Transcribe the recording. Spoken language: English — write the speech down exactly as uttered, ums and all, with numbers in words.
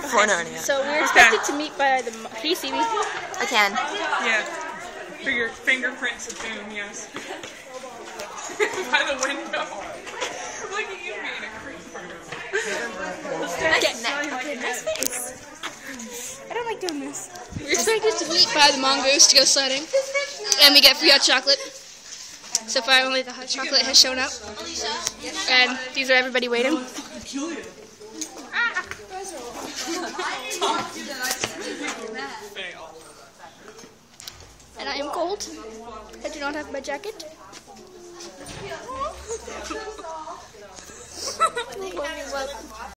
For Narnia. So we're expected to meet by the. Can you see me? I can. Yeah. For your fingerprints of doom, yes. By the window. Look at you being a creeper. Okay, okay, nice face. I don't like doing this. We're expected to meet by the Mongoose to go sledding, and we get free hot chocolate. So far, only the hot chocolate has shown up, and these are everybody waiting. And I am cold. I do not have my jacket.